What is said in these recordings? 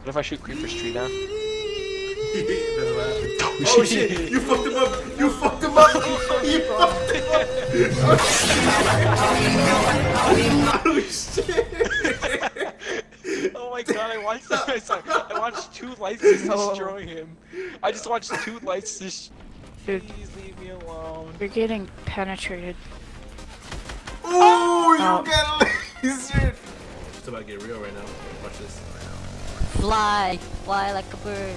What if I shoot Creeper's tree down? Oh shit! You fucked him up! You fucked him up! You fucked him up! Oh shit! Oh my god, I watched this. I watched 2 lights just destroy him. I just watched 2 lights just. Please leave me alone. You're getting penetrated. Ooh, you got lasered! It's about to get real right now. Watch this. Fly like a bird.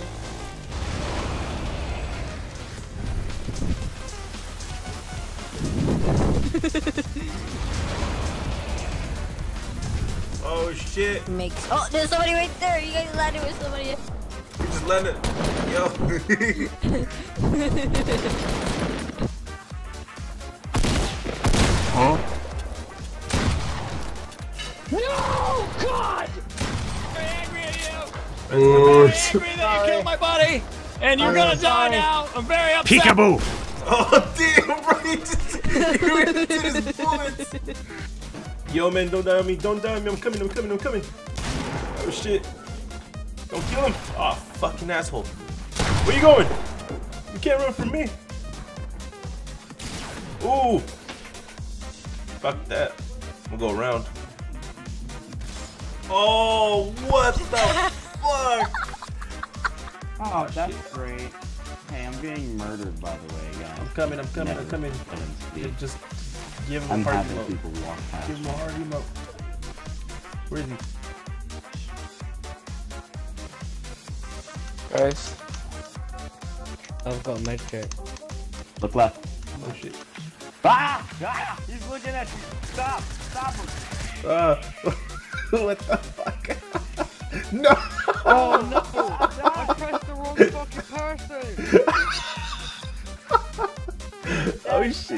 Oh shit! Oh, there's somebody right there. You guys landed with somebody. You just landed. Yo. Huh? No! God! I'm angry at you! Oh, I'm angry that you killed my buddy! And you're gonna die now! I'm very upset! Peekaboo! Oh damn, bro! You ran into his bullets! Yo man, don't die on me, don't die on me, I'm coming. Oh shit. Don't kill him! Oh, fucking asshole. Where you going? You can't run from me. Ooh! Fuck that. I'm gonna go around. Oh, what the fuck? Oh, that's great. Hey, I'm getting murdered, by the way, guys. I'm coming. Yeah, just give him a hard having emote. people walk past. Give him a hard emote. Where is he? Guys. I've got medkit. Look left. Oh shit. Ah! Ah! He's looking at you. Stop! Stop him! What the fuck? No! Oh no! I pressed the wrong fucking person! Oh shit!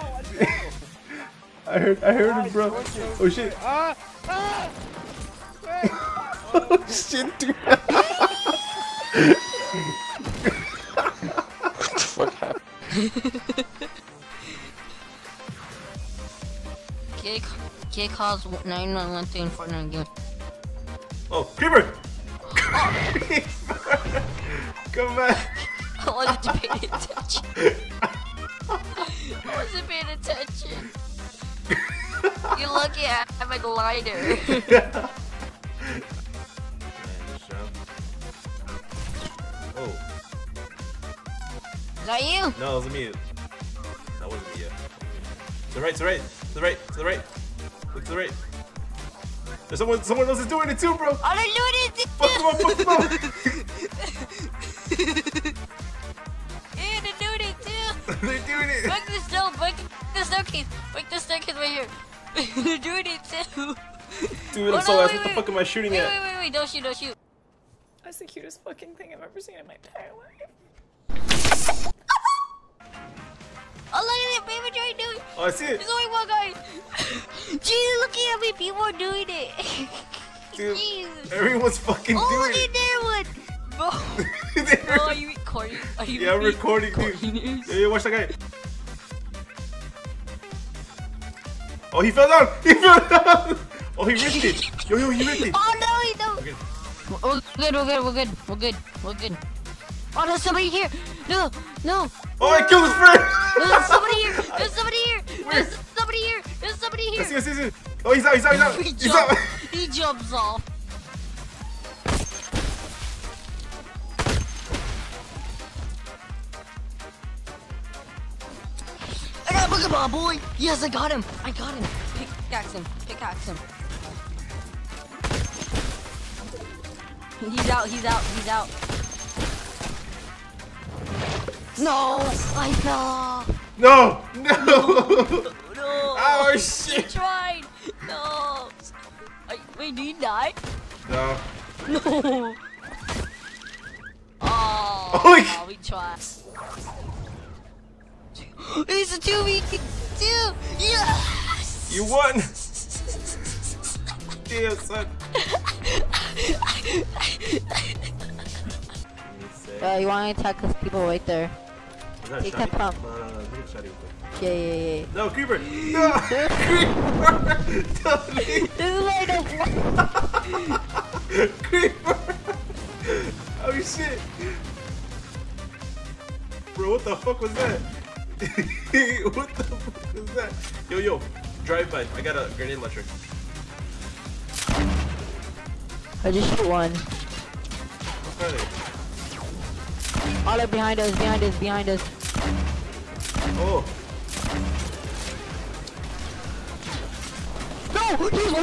I heard him, bro. Oh shit! Oh shit, dude! What the fuck happened? Kid calls 911 in Fortnite game. Oh, Creeper! Come back! I wasn't paying attention. I wasn't paying attention. You're lucky I have a glider. Oh. Is that you? No, it wasn't me. That wasn't me yet. To the right, to the right, to the right, to the right. Look to the right. There's someone else is doing it too, bro. I didn't do anything. Fuck them up, fuck them up. Yeah, they're doing it too. They're doing it. Break the staircase. Break the staircase right here. They're doing it too. Dude, I'm so ass. What the fuck am I shooting at? Wait, don't shoot. That's the cutest fucking thing I've ever seen in my entire life. Oh, look at that baby trying to do it. Oh, I see it. There's only one guy. Jesus, looking at me. People are doing it. Dude, Jesus. everyone's fucking Oh, doing look it. at that one. Bro. Oh, are you recording? Yeah, I'm recording, dude. Yeah, watch that guy. Oh, he fell down. He fell down. Oh, he risked it. Yo, he risked it. Oh, no, he don't. Okay. We're good. Oh, there's somebody here. No. Oh, I killed his friend. There's somebody here. Where? There's somebody here. I see. Oh, he's out. He's out. He jumps off. I got a Pokeball, boy. Yes, I got him. Pickaxe him. He's out. No, I fell. No. No. Oh shit. He tried. No. Wait, did he die? No. No. Oh, Oh, we tried. It's a 2v2. Yes. You won. Damn, son. You want to attack those people right there? Take that pump. Yeah. No, Creeper. No. Creeper. Don't leave. This is why I don't Creeper. Holy shit! Bro, what the fuck was that? What the fuck was that? Yo, drive by. I got a grenade launcher. I just hit one. Where are they? All are behind us, behind us. Oh. No! He's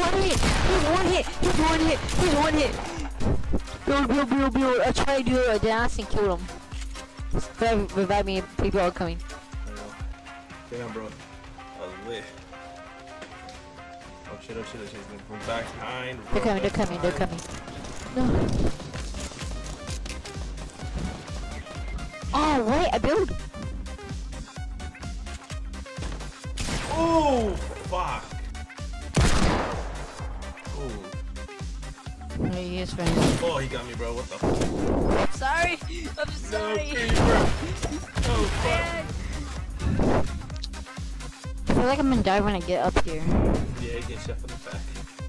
one hit! Build. I tried to do a dance and kill him. Revive me, people are coming. I know. Damn, bro. I was lit. Oh shit. From back behind. They're coming. No. Oh, wait, I build. Oh, fuck. Oh. He is friends. Oh, he got me, bro. What the fuck? I'm sorry. No, please, bro. Oh, fuck. I feel like I'm gonna die when I get up here. Yeah, he gets shot from the back.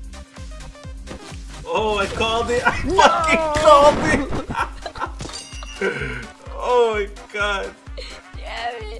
Oh, I called it. I fucking called it. Oh my god. Damn it.